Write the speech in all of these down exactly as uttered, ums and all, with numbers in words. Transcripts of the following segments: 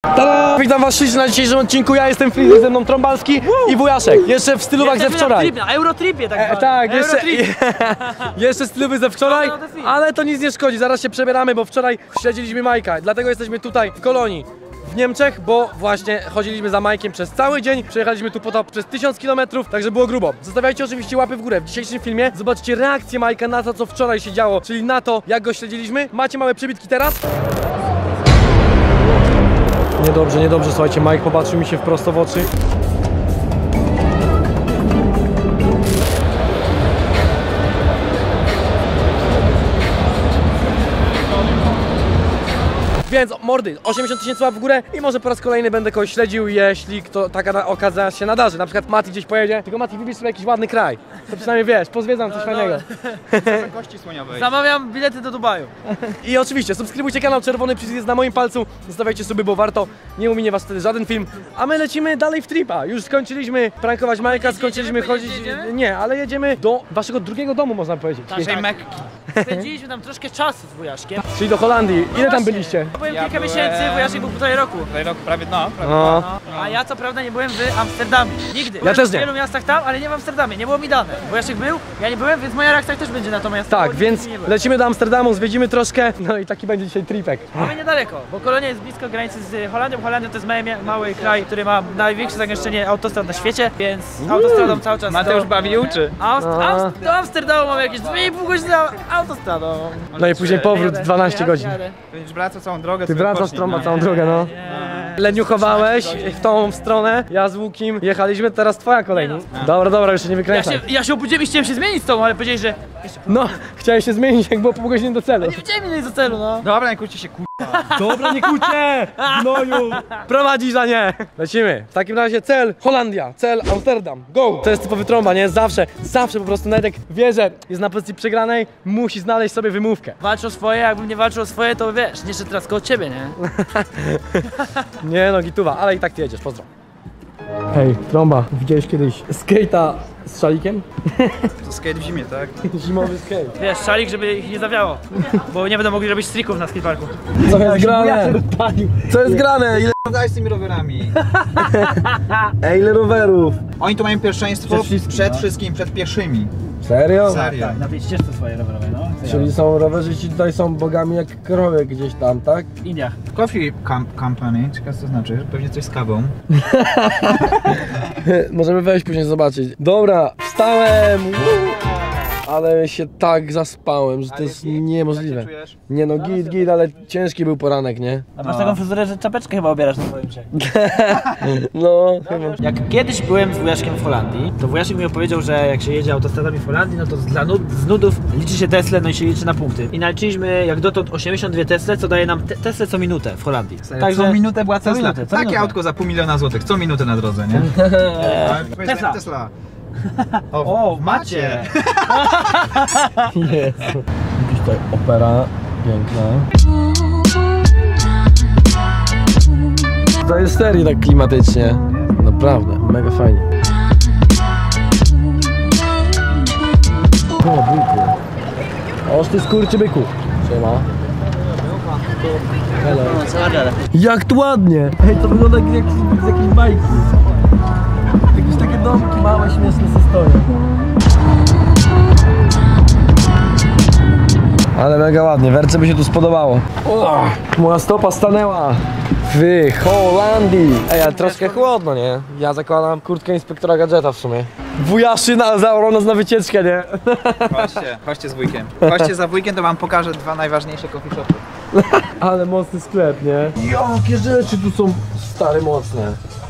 Tada! Witam was ślicznie na dzisiejszym odcinku, ja jestem Freezy, ze mną Trąbalski i Wujaszek. Jeszcze w stylówach ze wczoraj. Na Eurotripie tak e, Tak, jeszcze, jeszcze stylowy ze wczoraj, ale to nic nie szkodzi, zaraz się przebieramy, bo wczoraj śledziliśmy Majka, dlatego jesteśmy tutaj w Kolonii. W Niemczech, bo właśnie chodziliśmy za Majkiem przez cały dzień, przejechaliśmy tu po to przez tysiąc kilometrów, także było grubo. Zostawiajcie oczywiście łapy w górę. W dzisiejszym filmie zobaczcie reakcję Majka na to, co wczoraj się działo, czyli na to, jak go śledziliśmy. Macie małe przebitki teraz? Niedobrze, niedobrze, słuchajcie, Mike popatrzył mi się wprost w oczy. Więc mordy, osiemdziesiąt tysięcy łap w górę i może po raz kolejny będę kogoś śledził, jeśli kto, taka okazja się nadarzy. Na przykład Mati gdzieś pojedzie, tylko Mati, wybierz sobie jakiś ładny kraj. To przynajmniej wiesz, pozwiedzam coś fajnego. Kości słoniowej. Zamawiam bilety do Dubaju. I oczywiście subskrybujcie kanał, czerwony przycisk jest na moim palcu. Zostawiajcie suby, bo warto, nie uminie was wtedy żaden film. A my lecimy dalej w tripa. Już skończyliśmy prankować Majka, skończyliśmy chodzić. Nie, ale jedziemy do waszego drugiego domu, można powiedzieć. Naszej Mekki. Spędziliśmy tam troszkę czasu z Wujaszkiem. Czyli do Holandii. Ile tam byliście? Byłem Ja kilka byłem- miesięcy, Wujaszek był półtorej roku. Tutaj rok prawie, no, prawie No. No, a ja co prawda nie byłem w Amsterdamie. Nigdy. Byłem też w nie. wielu miastach tam, ale nie w Amsterdamie. Nie było mi dane. Wujaszek był, ja nie byłem, więc moja reakcja też będzie na to miasto. Tak, bo więc nigdy nie byłem. lecimy do Amsterdamu, zwiedzimy troszkę. No i taki będzie dzisiaj tripek. Mamy niedaleko, bo Kolonia jest blisko granicy z Holandią. Holandia to jest mały, mały kraj, który ma największe zagęszczenie autostrad na świecie, więc autostradą cały czas Mateusz do, bawi i uczy. Aust No. Aust do Amsterdamu mamy jakieś dwie i pół godziny autostradą. No i później powrót dwanaście godzin. Będziesz wracał całą drogę. Ty sobie wracasz pocznij, trąba no. całą drogę, no. Nie. Leniuchowałeś w tą stronę, ja z Łukim jechaliśmy, teraz twoja kolej. Nie Dobra, dobra, już się nie Ja wykręcaj. się, ja się obudziłem i chciałem się zmienić z tobą, ale powiedziałeś, że jeszcze No, chciałeś się zmienić, jak było pół godziny do celu. nie widziałem innej do celu, no. Dobra, nie kłóćcie się, kurwa. Dobra, nie kłóćcie! Gnoju! Prowadzisz, a nie! Lecimy. W takim razie cel Holandia, cel Amsterdam. Go! To jest typowy trąba, nie? Zawsze, zawsze po prostu nawet jak wie, że jest na pozycji przegranej, musi znaleźć sobie wymówkę. Walcz o swoje, jakbym nie walczył o swoje, to wiesz, nie szedł teraz koło ciebie, nie? Nie no, gituwa, ale i tak ty jedziesz, pozdro. Hej, trąba, widziałeś kiedyś skate'a z szalikiem? To skate w zimie, tak? Zimowy skate. Wiesz, szalik, żeby ich nie zawiało, bo nie będą mogli robić trików na skateparku. Co jest grane? Co jest grane? Ile, Daj z tymi rowerami. ej, ile rowerów? Oni tu mają pierwszeństwo Przed przed wszystkim, wszystkim, no. wszystkim przed pieszymi. Serio? Serio. Na tej ścieżce swojej rowerowej, no. Czyli są rowerzyści tutaj są bogami jak krowy gdzieś tam, tak? W Indiach. Coffee com Company, ciekawe co to znaczy, pewnie coś z kawą. Możemy wejść później zobaczyć. Dobra, wstałem! Ale się tak zaspałem, że to jest niemożliwe. Jak się czujesz? Nie no, git, git, ale ciężki był poranek, nie? A masz taką fryzurę, że czapeczkę chyba obierasz na swoim się. No, chyba. Jak kiedyś byłem z Wujaszkiem w Holandii, to Wujaszek mi opowiedział, że jak się jedzie autostradami w Holandii, no to dla nud z nudów liczy się Tesla, no i się liczy na punkty. I naliczyliśmy jak dotąd osiemdziesiąt dwie Tesle, co daje nam te Tesla co minutę w Holandii. Także co minutę była Tesla. minutę, co Takie minutę. autko za pół miliona złotych, co minutę na drodze, nie? Ale powiedz, Tesla. Tesla. O, macie! Jezu. Jakaś tutaj opera piękna. To jest serii tak klimatycznie. Naprawdę, mega fajnie. O, byku. Oż ty skurczybyku. Siema. Hello. Jak tu ładnie! Hej, to wygląda jak z jakiejś bajki. Jakieś takie domki małe, śmieszne se stoją. Ale mega ładnie, Werce by się tu spodobało. O, moja stopa stanęła w Holandii. Ej, ale troszkę chłodno, nie? Ja zakładam kurtkę inspektora gadżeta w sumie. Wujaszyna zaorał nas na wycieczkę, nie? Chodźcie, chodźcie z wujkiem. Chodźcie za wujkiem, to wam pokażę dwa najważniejsze coffee shopy. Ale mocny sklep, nie? Jakie rzeczy tu są stare, mocne.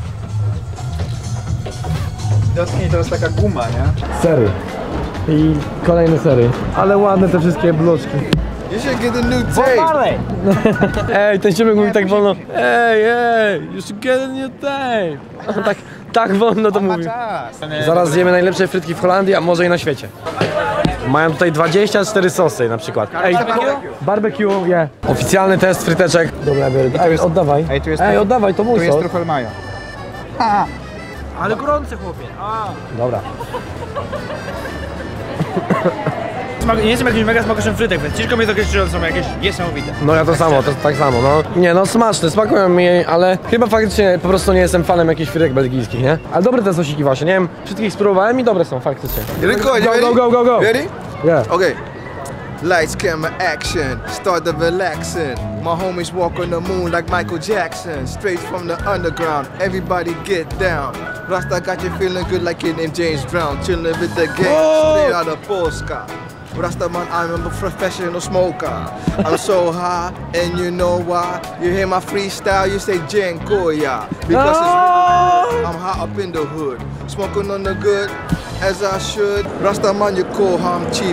Dotknij, to jest taka guma, nie? Sery. I kolejne sery. Ale ładne te wszystkie bloczki. You should get a new tape. Ej, ten ziomek mówi tak wolno. Ej, ej, you should get a new tape. Tak, tak wolno to Ma mówi. czas. Zaraz zjemy najlepsze frytki w Holandii, a może i na świecie. Mają tutaj dwadzieścia cztery sosy na przykład. Ej, barbecue, je. Yeah. Oficjalny test fryteczek. Dobra, biorę. Ej, oddawaj. Ej, tu jest Ej, truf- oddawaj, to mój Tu jest sos. trufel mayo. Ha! Ale gorący chłopie. A. Dobra. smak, nie jestem jakimś mega smakoszem frytek, więc ciężko mi jest określić, że są jakieś niesamowite. No ja to samo, to tak samo, no. Nie no, smaczne, smakują mi, ale chyba faktycznie po prostu nie jestem fanem jakichś frytek belgijskich, nie? Ale dobre te sosiki właśnie, nie wiem, wszystkich spróbowałem i dobre są faktycznie. Record, you Go, ready? go, go, go, go. Ready? Yeah. Okay. Lights, camera, action. Start the relaxing. My homies walk on the moon like Michael Jackson. Straight from the underground. Everybody get down. Rasta got you feeling good like your name James Brown. Chilling with the gang. Whoa. Straight out of Polska. Rasta man, I'm a professional smoker. I'm so high, and you know why? You hear my freestyle, you say Jenkoya. Because it's really, I'm high up in the hood. Smoking on the good, as I should. Rasta man, you cool, I'm cheap.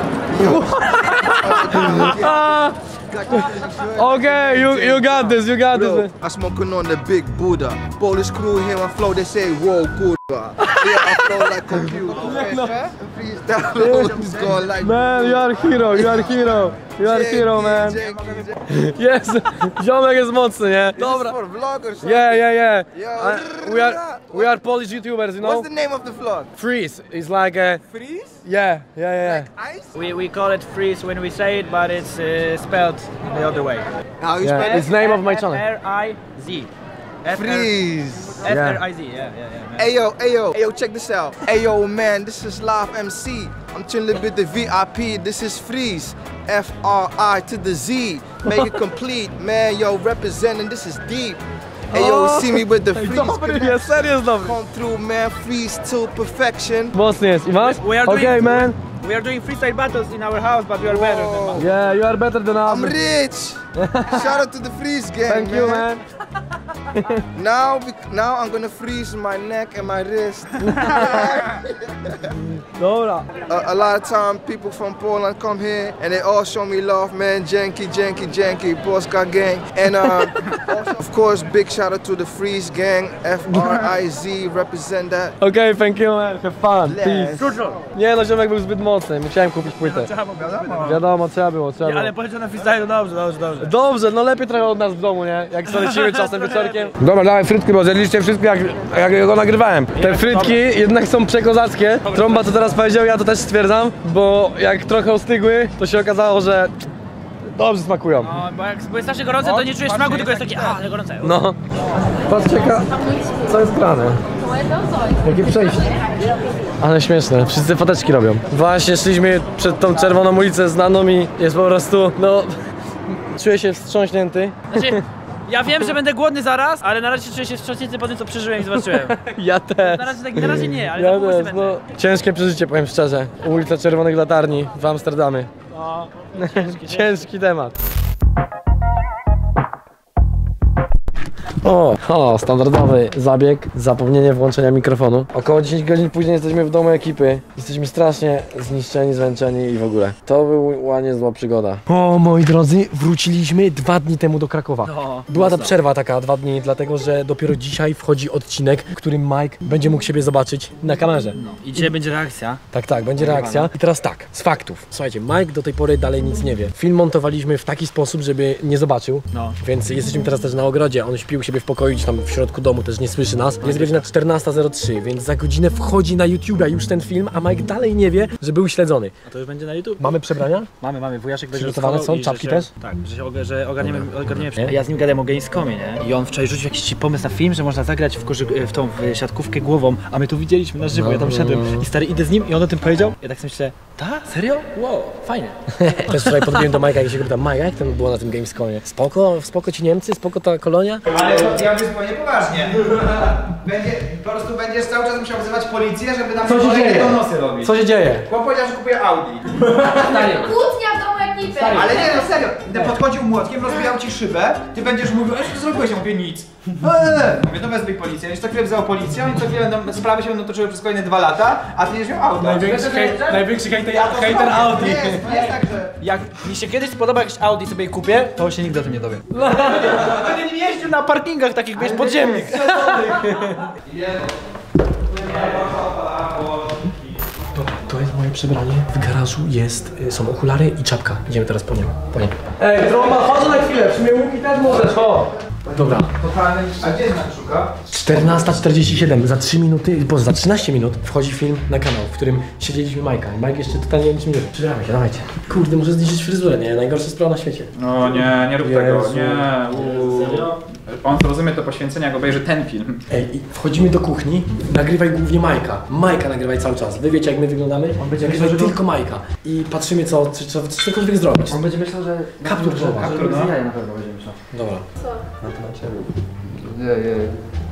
Okay, you, you got this, you got Bro, this. I'm smoking on the big Buddha. Polish crew here on flow, they say, whoa, good. Yeah, I flow like computer. Freestyle is going like Man, you are hero, you are hero. You are hero, man. Yes, ziomek jest mocny, nie? Dobra. For vloggers. Yeah, yeah, yeah. Yo, Uh, we are we are Polish YouTubers, you know. What's the name of the vlog? Freeze is like a Freeze? yeah, yeah, yeah. Ice? We, we call it freeze when we say it, but it's uh, spelled the other way. How you Yeah, spell it's it? name of my channel. F R I Z. Freeze. F R I Z, yeah, yeah, yeah. Man. Ayo, ayo, ayo, check this out. Ayo, man, this is live M C. I'm chilling with the V I P. This is Freeze. F R I to the Z. Make it complete, man. Yo, representing. This is deep. Ayo, see me with the freeze. Dobry jest, serio jest dobry. Come through, man. Freeze till perfection. Mocny jest. I masz? We are doing, Okay, man. We are doing freestyle battles in our house, but we are better than them. Yeah, you are better than us. I'm rich. Shout out to the Freeze gang, Thank you, man. Now, we- now I'm gonna freeze my neck and my wrist. Dobra. a, a lot of time people from Poland come here and they all show me love, man. Janky, janky, janky, Polska gang. And uh, also, of course, big shout out to the Freeze gang, F R I Z, represent that. Okay, thank you, man. Have fun. Yes. Peace. Nie no, ziomek był zbyt mocny. Musiałem kupić płytę. Wiadomo, trzeba było, trzeba było. Ale powiedział na freestyle, dobrze, dobrze, dobrze. Dobrze, no lepiej trochę od nas w domu, nie? Jak sobie lecimy czasem wieczorkiem. Dobra, dawaj frytki, bo zjedliście wszystko jak, jak go nagrywałem. Te frytki jednak są przekozackie. Trąba to teraz powiedział, ja to też stwierdzam, bo jak trochę ostygły, to się okazało, że dobrze smakują. No, bo jak bo jest strasznie gorące, to nie czujesz smaku, tylko jest takie, a, ale gorące. No. Patrzcie, co jest grane. Jakie przejście. Ale śmieszne, wszyscy foteczki robią. Właśnie szliśmy przed tą czerwoną ulicę znaną i jest po prostu, no... Czuję się wstrząśnięty. Znaczy, ja wiem, że będę głodny zaraz, ale na razie czuję się wstrząśnięty po tym, co przeżyłem i zobaczyłem. Ja też. Na razie, tak, na razie nie, ale Ja za pół też, będę. no. Ciężkie przeżycie, powiem szczerze. Ulica Czerwonych Latarni w Amsterdamie. No, Ciężki temat. O, o, standardowy zabieg, zapomnienie włączenia mikrofonu. Około dziesięć godzin później jesteśmy w domu ekipy. Jesteśmy strasznie zniszczeni, zmęczeni i w ogóle. To była niezła przygoda. O, moi drodzy, wróciliśmy dwa dni temu do Krakowa. No, Była ta przerwa taka, dwa dni, dlatego że dopiero dzisiaj wchodzi odcinek, w którym Mike będzie mógł siebie zobaczyć na kamerze. i dzisiaj będzie reakcja. Tak, tak, będzie reakcja. I teraz tak, z faktów. Słuchajcie, Mike do tej pory dalej nic nie wie. Film montowaliśmy w taki sposób, żeby nie zobaczył. No. Więc jesteśmy teraz też na ogrodzie. On śpił siebie w pokoju, czy tam w środku domu, też nie słyszy nas. Jest godzina czternasta zero trzy, więc za godzinę wchodzi na YouTube'a już ten film, a Mike dalej nie wie, że był śledzony. A to już będzie na YouTube? Mamy przebrania? Mamy, mamy, wujaszek będzie Przygotowane rozchował są? i Czapki że się, też? Tak, że się oga, że ogarniemy, ogarniemy Nie? A ja z nim gadałem o Gamescomie, nie? I on wczoraj rzucił jakiś pomysł na film, że można zagrać w, korzy- w tą w siatkówkę głową, a my tu widzieliśmy na żywo, ja tam szedłem i stary idę z nim i on o tym powiedział. Ja tak sobie myślę, ta? Serio? Wow, fajnie. Też wczoraj podbiłem do Majka i się pytam, Mike, jak tam było na tym Gamescomie? Spoko, spoko ci Niemcy, spoko ta kolonia? Ale ja mówię zupełnie poważnie. Będzie, po prostu będziesz cały czas musiał wzywać policję, żeby nam Co się dzieje? donosy robić. Co się dzieje? Chłop powiedział, że kupuje Audi. Kłótnia w domu ekipy! Ale nie, no serio. Będę podchodził młotkiem, rozbijał ci szybę, ty będziesz mówił, ej, co zrobiłeś? Ja mówię, nic. Eee. Mówię, no wezwij policję. Już co chwilę wzywał policję i co chwilę będą, sprawy się będą toczyły przez kolejne dwa lata, a ty będziesz miał auto. Największy, Wiesz, hej, że- największy hejter, Ja to hejter zrobię. Audi. Nie jest, nie jest tak, że... Jak mi się kiedyś spodoba jakiś Audi sobie kupię, to się nigdy o tym nie dowiem. Będę nim jeździł na parkingach takich, wiesz, podziemnych. Dobra, to jest moje przebranie. W garażu jest, y, są okulary i czapka. Idziemy teraz po nią. Po nią. Ej, Troma, chodź na chwilę, przy mnie łuki też możesz, o! Dobra. Totalny... A gdzie jest szuka? czternasta czterdzieści siedem, za trzy minuty, boże, za trzynaście minut wchodzi film na kanał, w którym siedzieliśmy Majka. Mike jeszcze totalnie niczym nie wie. Przybieramy się, dawajcie. Kurde, muszę zniszczyć fryzurę, nie? Najgorsza sprawa na świecie. No nie, nie rób Jezu. tego, nie. Uuu. On zrozumie to poświęcenie, jak obejrzy ten film. Ej, i wchodzimy do kuchni, nagrywaj głównie Majka. Majka nagrywaj cały czas. Wy wiecie jak my wyglądamy? On będzie nagrywaj myślał, tylko Majka. I patrzymy co, czy trzeba cokolwiek zrobić. On będzie myślał, że... Kaptur głowa. Kaptur, no. Ja na pewno będzie myślał. Dobra. Co? Na to na ciebie. Yeah, yeah.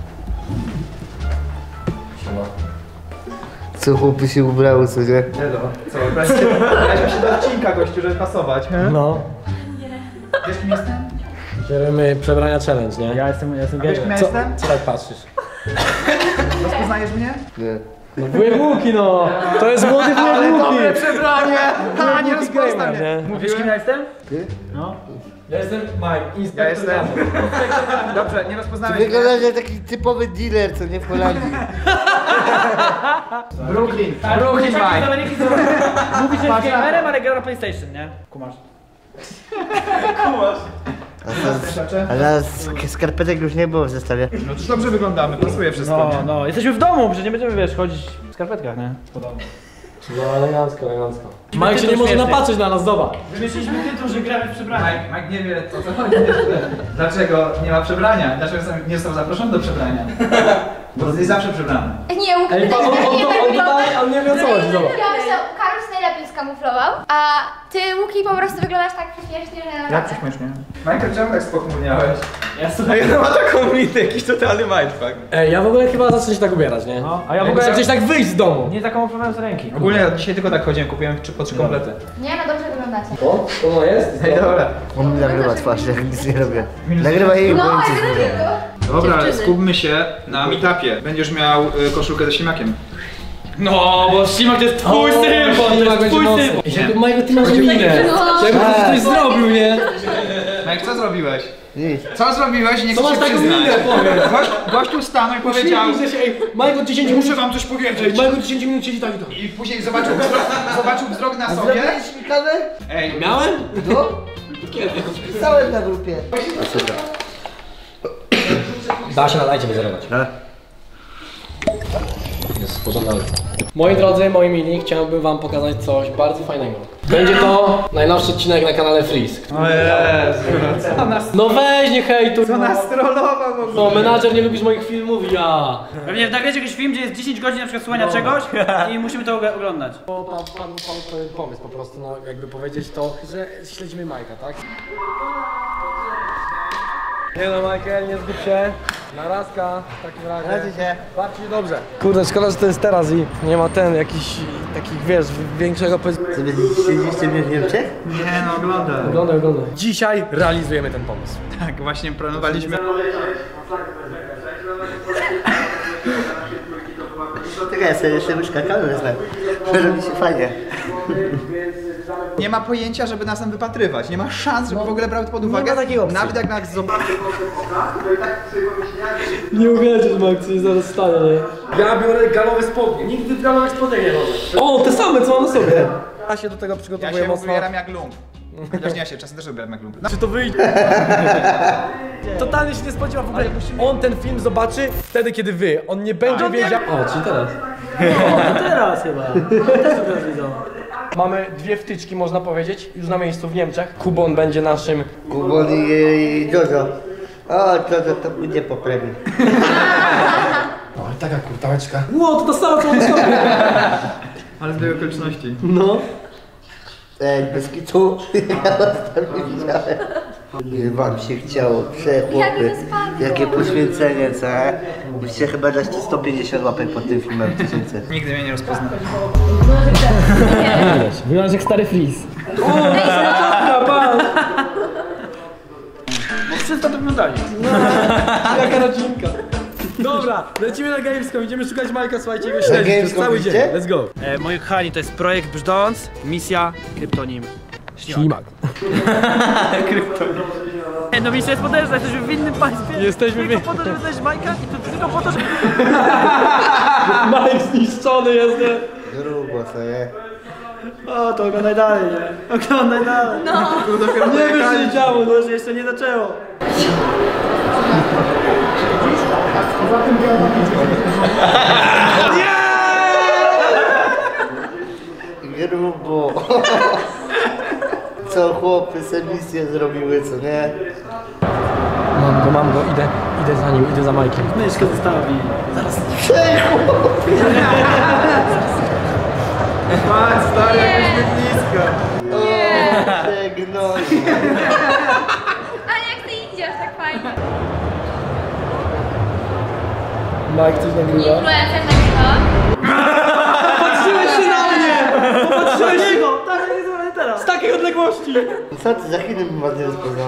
Siema. Co chłopy się ubrały, co nie? Nie no, co, weźmy się do odcinka, gościu, żeby pasować. No. Wiesz kim jestem? Bierzemy przebrania challenge, nie? Ja jestem, ja jestem A wiesz kim ja Co, jestem? co tak patrzysz? Rozpoznajesz mnie? Nie. No wujek Łuki, no! To jest młody wujek Łuki! przebranie! Ha, nie Łuki rozpoznam gamer, mnie. nie? Wiesz kim ja jestem? Ty? No. Ja jestem Mike, Ja inspektor jestem. gazu. Dobrze, nie rozpoznałeś mnie. Wyglądasz jak taki typowy dealer, co nie w Holandii. Brooklyn. Brooklyn Mike. Mówi, że jest gamerem, ale gra na PlayStation, nie? Kumasz. A na skarpetek już nie było w zestawie. No to dobrze wyglądamy, pasuje wszystko. No, nie? no, jesteśmy w domu, że nie będziemy, wiesz, chodzić w skarpetkach, nie? No elegancko, elegancko. Mike się nie może napatrzeć na nas, zobacz. Wymyśliliśmy tytuł, że gramy w przebraniu. Mike, Mike nie wie o co chodzi jeszcze. Dlaczego nie ma przebrania? Dlaczego nie został zaproszony do przebrania? Bo jesteś zawsze przebrany. Nie, Łukasz Ej, tak on, on, nie on, on, wygląda. totalnie, on nie wie o co chodzi, zobacz. Ja myślę, Karol się najlepiej skamuflował, a ty, Łuki, po prostu wyglądasz tak śmiesznie, że Jak naprawdę. prześmiesznie? Michael, czemu tak spochmurniałeś? Ja słuchaj, Ja ma taką minę, jakiś totalny mindfuck. Ej, ja w ogóle chyba zacznę się tak ubierać, nie? No, a ja w Muszę ogóle gdzieś tak wyjść z domu. nie taką oprowadzę z ręki. Ogólnie ja dzisiaj tylko tak chodziłem, kupiłem trzy, po trzy komplety. Nie, no dobrze wyglądacie. O, to no jest? Ej, dobra. On mi nagrywa twarz, jak nic nie robię. Nagrywa jej, bo No, nic jak nie to robię. tylko. Dobra, ale Dziewczyny. skupmy się na meetupie. Będziesz miał y, koszulkę ze ślimakiem. No, bo Simak to jest twój symbol, to jest twój symbol. Jak Mike, ty masz minę. No. Jakby ktoś coś zrobił, nie? Mike, co zrobiłeś? Nic. Co zrobiłeś? Nie Co chcesz masz się taką przyznać. minę, powiedz? Gość, gościu stanął i powiedział, Uśmiechnij się, ej, Mike od dziesięciu minut, muszę wam coś powiedzieć. Mike od dziesięciu minut siedzi tak i tak. I później zobaczył wzrok, zobaczył wzrok na sobie. Zrobiłeś mi kawę? Ej, Miałem? No. Pisałem na grupie. Da się, nadajcie wyzerować. Tak. Jest porządek. Moi drodzy, moi mili, chciałbym wam pokazać coś bardzo fajnego. Będzie to najnowszy odcinek na kanale Freeze. o Jezu, co nas, No weź nie hejtuj! co nas trollował w ogóle. No, menadżer nie lubisz moich filmów, ja! Pewnie nagrać jakiś film, gdzie jest dziesięć godzin na przykład słuchania czegoś i musimy to oga- oglądać. Bo pan, pan, pan pewien pomysł po prostu, no jakby powiedzieć to, że śledzimy Majka, tak? Nie no, Michael, nie zgub się. Narazka, w takim razie. Radzi się. Bawcie się dobrze. Kurde, szkoda, że to jest teraz i nie ma ten jakiś takich, wiesz, większego powiedzmy. Sobie siedzieliście mnie w Niemczech? Nie no, oglądam. Oglądaj, oglądaj. Dzisiaj realizujemy ten pomysł. Tak, właśnie planowaliśmy. Czekaj, ja sobie jeszcze łyżka kawy wezmę. Robi się fajnie. Nie ma pojęcia, żeby nas tam wypatrywać. Nie ma szans, żeby w ogóle brał to pod uwagę. ma takiej opcji. Nawet jak nas zobaczy. Nie uwierzysz, Max, co się zaraz stanie, nie? Ja biorę galowe spodnie. Nigdy w galowych spodniach nie chodzę. O, te same, co mam na sobie. Ja się do tego Ja przygotowuję się mocno. ubieram jak lump. Chociaż nie, ja się czasem też ubieram jak lump. No. Czy to wyjdzie? Totalnie się nie spodziewa w ogóle. On ten film zobaczy wtedy, kiedy wy. On nie będzie wiedział. O, czyli teraz. No teraz chyba. Też teraz widzą. Mamy dwie wtyczki, można powiedzieć, już na miejscu w Niemczech. Kubon będzie naszym. Kubon i Jojo. O, Jojo to będzie po premii. O, ale taka kurtałeczka. Ło, to to samo, co on sobie. Ale z tej okoliczności. No. Ej, bez kitu. Ja was tam nie widziałem. Ile wam się chciało, przechłopy. Jakie to spadło. Jakie poświęcenie, co? Musicie chyba dać sto pięćdziesiąt łapek pod tym filmem tysięcy. Nigdy mnie nie rozpozna. Wyglądasz jak stary Freeze. Bo wszyscy to oglądali. Jaka rodzinka. Dobra, lecimy na Gamescom, idziemy szukać Majka, słuchajcie, jego śledzić przez Gamescom cały dzień. idzie? Let's go. E, moi kochani, to jest projekt Brzdąc, misja, kryptonim. Ślimak. E, no misja jest potężna, jesteśmy w innym państwie. Jesteśmy tylko w- po to, żeby znaleźć Majka i to tylko po to, żeby... Mike zniszczony jest, nie? Grubo, co nie? O, to oglądaj dalej, nie? Oglądaj dalej. No. Nie wiesz, co się działo, no. Może jeszcze nie zaczęło. Grubo. Co chłopy se misję zrobiły, co nie? Mam go, mam go, idę, idę za nim, idę za Majkiem. Myszkę zostawi. Zaraz. Patrz, stary, jakbyśmy blisko. O, przegnoju. Ale jak ty idziesz tak fajnie. Mike coś nagrywa. Influencer nagrywa. Patrzyłeś się na mnie! Popatrzyłeś się go! Tak, nie zrobię teraz. Z takiej odległości! Co ty za chwilę bym was nie rozpoznał?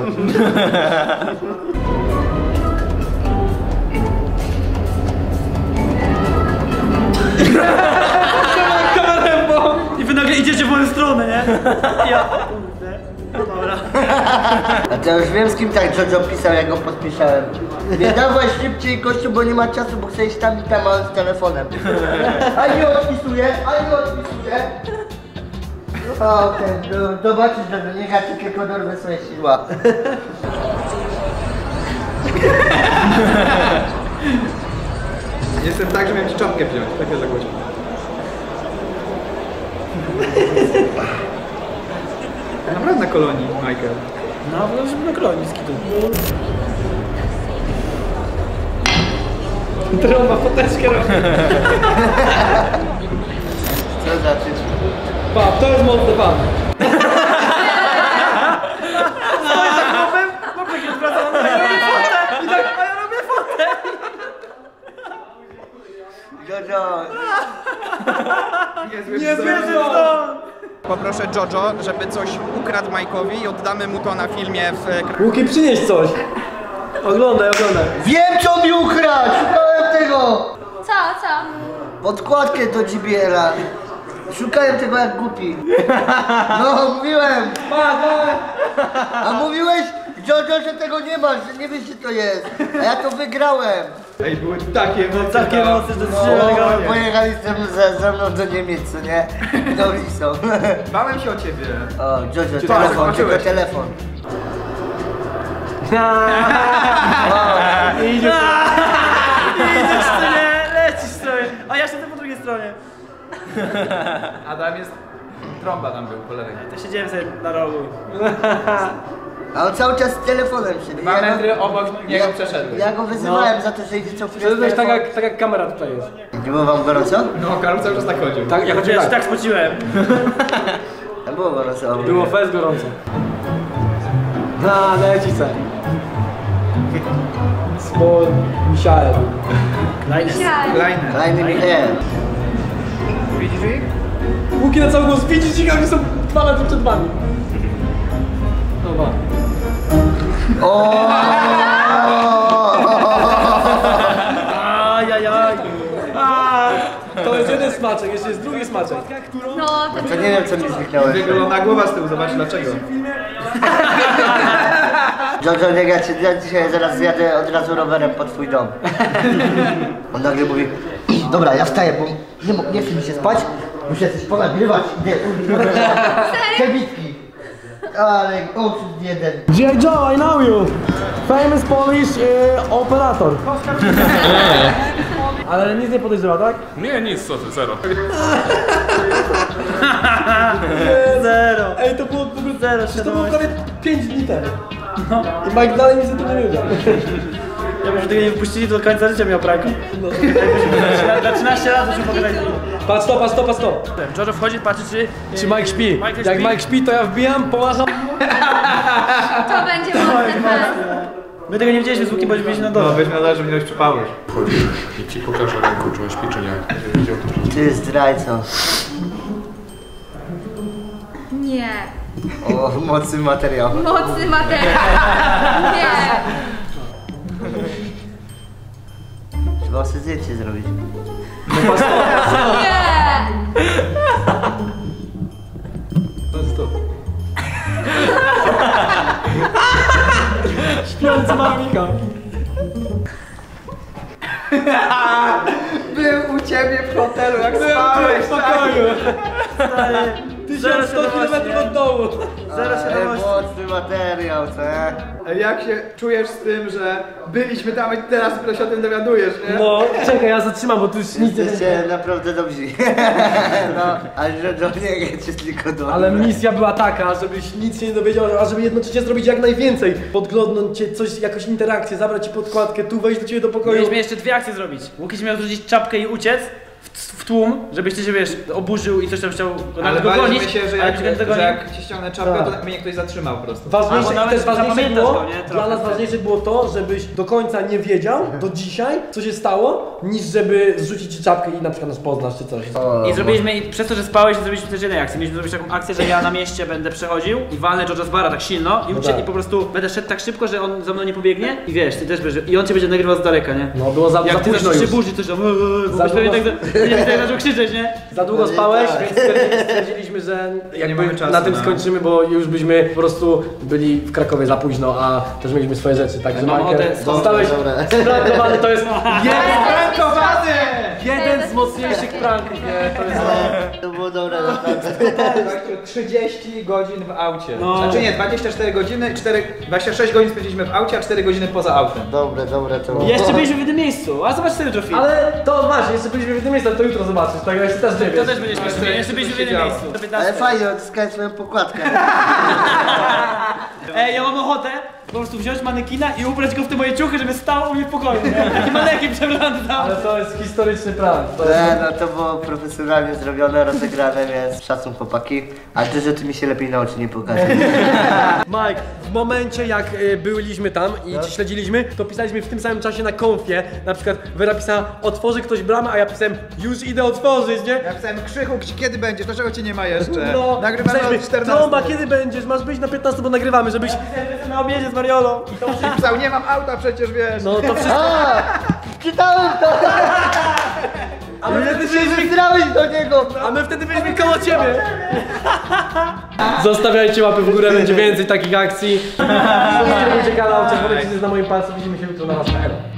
Kamerę, bo... I wy nagle idziecie w moją stronę, nie? Ja. Kurde. No dobra. A to już wiem z kim tak Jojo pisał, jak go podpisałem. Nie dawaj szybciej gościu, bo nie ma czasu, bo chcę iść tam i tam, a on z telefonem. A nie odpisuje, a nie odpisuje. O, ten, do, zobaczysz, że nie gaci, tylko dorwę swoje sidła. Jestem tak, że miałem ci czapkę wziąć, takie zagłośno. Naprawdę na kolonii, Michael. No, bo żeby na kolonii skitu. Trąba, foteczkę robi. Co za typ? Pa, to jest mocny pan. Dobrze, kiedy wracam, a ja robię fotę! I tak, a ja robię fotę! Jojo. Nie Wierzę w to! Poproszę Jojo, żeby coś ukradł Mike'owi i oddamy mu to na filmie w... Łuki, przynieś coś. Oglądaj, oglądaj. Wiem, co mi ukradł! Szukałem tego! Co, co? Podkładkę do G B L-a. Szukałem tego jak głupi. No, mówiłem. A mówiłeś, Jojo, że tego nie masz, że nie wiesz, gdzie to jest. A ja to wygrałem. Ej, były takie emocje. Takie emocje, że trzy O, eleganckie. pojechali ze mną, ze, ze mną do Niemiec, co nie? Do Lisą. Bałem się o ciebie. O, Jojo, Czy telefon, zobaczyłeś? tylko telefon. Idziesz, idziesz, co nie? Lecisz sobie. A ja siedzę po drugiej stronie. Adam jest... Trąba tam był po lewej. To siedziałem sobie na rogu. A on cały czas z telefonem siedzi. Dwa Ja go- metry obok niego przeszedłeś. Ja go wyzywałem za to, że idzie co chwilę z Przeszedłeś tak telefonem. jak, tak jak kamera tutaj jest. Nie było wam gorąco? No, Karol cały czas tak chodził. Tak, ja Ja chodziłem się tak. tak spociłem. Nie było gorąco. Było fest gorąco. Na, leci se. Small Michael. Lajnes. Lajne. Lajny Michael. Widzisz ich? Łuki na cały głos, widzisz ich, oni są dwa metry przed wami. Dobra. O! Ajajaj. To jest jeden smaczek, jeszcze jest drugi smaczek. No, to To nie wiem, co mi zniknęło. Wygląda głowa z tyłu, zobacz dlaczego. Jojo, nie gacie, ja dzisiaj zaraz zjadę od razu rowerem pod twój dom. On nagle mówi, dobra, ja wstaję, bo nie, mo- nie chce mi się spać, muszę coś ponagrywać, idę, przebitki. Ale oszust jeden. G I Joe, I know you! Famous Polish uh, operator. Ale nic nie podejrzewa, tak? Nie, nic, co ty, zero. Zero. Ej, to było w ogóle Zero, to było świadomość. prawie pięć dni temu. I Mike dalej nic o tym nie wiedział. Jakbyśmy tego nie wypuścili, to do końca życia miał pranka. Na trzynaście lat już pogadać. Patrz to, patrz to, patrz to. Jojo wchodzi, patrzy czy... Czy Mike śpi? Mike Jak śpi? Mike śpi, to ja wbijam, pomacham. to będzie mocny fest. My tego nie widzieliśmy z Łuki, bo byliśmy na No, dole. weźmy na dole, żeby nie przypałeś. Chodzi i ci pokażę ręką, czy on śpi, czy nie. Żeby wiedział, kto Ty zdrajco. Nie. O, mocny materiał. Mocny materiał. Nie. Trzeba sobie zdjęcie zrobić. Nie. To jest to. Śpiący mamika. Był u ciebie w hotelu, jak spałeś, w pokoju. Zero tysiąc sto świadomości, kilometrów nie? od dołu. Zero świadomości. Mocny materiał, co? A jak się czujesz z tym, że byliśmy tam i teraz dopiero się o tym dowiadujesz, nie? No, czekaj, ja zatrzymam, bo tu już nic nie Jesteście naprawdę dobrzy. No, a Jojo nie jest tylko do. Ale misja była taka, żebyś nic się nie dowiedział, a żeby jednocześnie zrobić jak najwięcej. Podglądnąć cię, coś, jakąś interakcję, zabrać ci podkładkę, tu wejść do ciebie do pokoju. Mieliśmy jeszcze dwie akcje zrobić. Łukiś miał zrzucić czapkę i uciec w, w tłum, żebyś ty się, wiesz, oburzył i coś tam chciał Ale go baliśmy gonić, się, że ale jak, przed tym że gonił. jak ci ściągnę czapkę, Tak. to mnie ktoś zatrzymał po prostu. Ważniejsze, Albo i nawet też ważniejsze zapamiętasz było, go, nie? Trochę. dla nas ważniejsze było to, żebyś do końca nie wiedział, do dzisiaj, co się stało, niż żeby zrzucić ci czapkę i na przykład nas poznasz czy coś. I zrobiliśmy, i przez to, że spałeś, zrobiliśmy też jednej akcji. Mieliśmy zrobić taką akcję, że ja na mieście będę przechodził i walnę Jojo z bara tak silno i, ucie, tak. i po prostu będę szedł tak szybko, że on za mną nie pobiegnie i wiesz, ty też będziesz, i on cię będzie nagrywał z daleka, nie? No było za, Jak za ty późno zaczniesz się już. burzyć, to że bo Za byś pewnie długo- tak, będziesz tak zaczął krzyczeć, nie? Za długo spałeś, więc stwierdzili- stwierdziliśmy, że jakby mamy czasu, na tym no. skończymy, bo już byśmy po prostu byli w Krakowie za późno, a też mieliśmy swoje rzeczy, także Mam Michael, ochotę- zostałeś sprankowany, to jest jeden, Prankowany! jeden z mocniejszych pranków, nie? To jest... To było dobre, naprawdę. trzydzieści godzin w aucie. No. Znaczy nie, dwadzieścia cztery godziny, cztery, dwadzieścia sześć godzin spędziliśmy w aucie, a cztery godziny poza autem. Dobre, dobre to było. Jeszcze byliśmy w jednym miejscu, a zobacz sobie jutro film. Ale to właśnie, jeszcze byliśmy w jednym miejscu, ale to jutro zobaczysz, tak jak się też nie To wiesz. też będzie śmieszne, jeszcze byliśmy w jednym działo. miejscu. Do Ale piętnastej. fajnie, odzyskałem swoją pokładkę. Ej, ja mam ochotę po prostu wziąć manekina i ubrać go w te moje ciuchy, żeby stał u mnie w pokoju, nie? Taki manekin przebrany tam. Ale to jest historyczny prank. To jest... Nie, no to było profesjonalnie zrobione, rozegrane, więc szacun chłopaki. A ty, że ty mi się lepiej na oczy nie pokażesz. Mike, w momencie jak y, byliśmy tam i ci śledziliśmy, to pisaliśmy w tym samym czasie na konfie. Na przykład Wera pisała, otworzy ktoś bramę, a ja pisałem, już idę otworzyć, nie? Ja pisałem, Krzychu, kiedy będziesz? Dlaczego cię nie ma jeszcze? No, Nagrywamy pisaliśmy, od czternastej. Trąba, kiedy będziesz? Masz być na piętnastą, bo nagrywamy, żebyś... Jestem na obiedzie z Mariolą. Pisał, nie mam auta przecież, wiesz. No to wszystko... A! Czytałem to! A my wtedy Ty się byliśmy, wygrałeś do niego! a my wtedy byliśmy koło ciebie. Zostawiajcie łapy w górę, będzie więcej takich akcji. Subskrybujcie kanał, czerwony przycisk na moim palcu, widzimy się jutro na was.